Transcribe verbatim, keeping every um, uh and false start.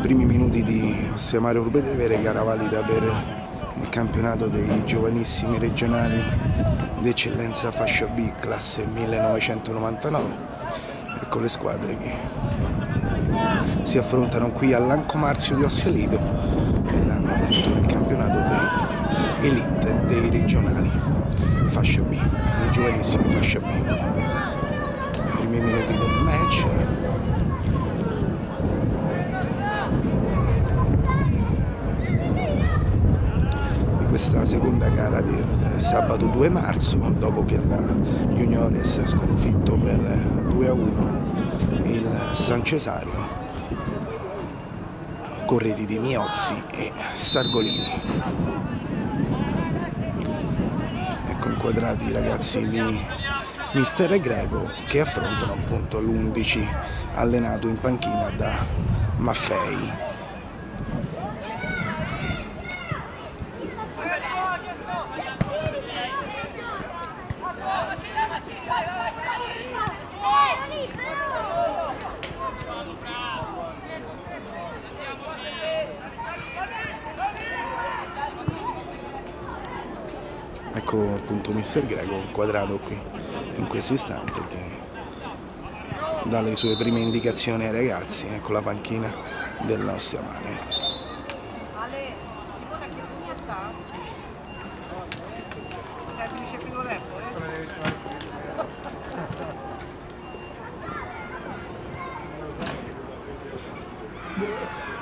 primi minuti di José Mario Urbervere, gara valida per il campionato dei giovanissimi regionali d'eccellenza fascia B, classe millenovecentonovantanove, e con le squadre che si affrontano qui all'Anco Marzio di Ossalido nel campionato dei elite dei regionali fascia B, dei giovanissimi fascia B. I primi minuti del match. Questa seconda gara del sabato due marzo, dopo che la Juniores ha sconfitto per due a uno il San Cesario con reti di Miozzi e Sargolini. Ecco inquadrati i ragazzi di mister Greco che affrontano appunto l'undici allenato in panchina da Maffei. Ecco appunto mister Greco inquadrato qui in questo istante che dà le sue prime indicazioni ai ragazzi. Ecco la panchina dell'Ostia Mare. Yeah.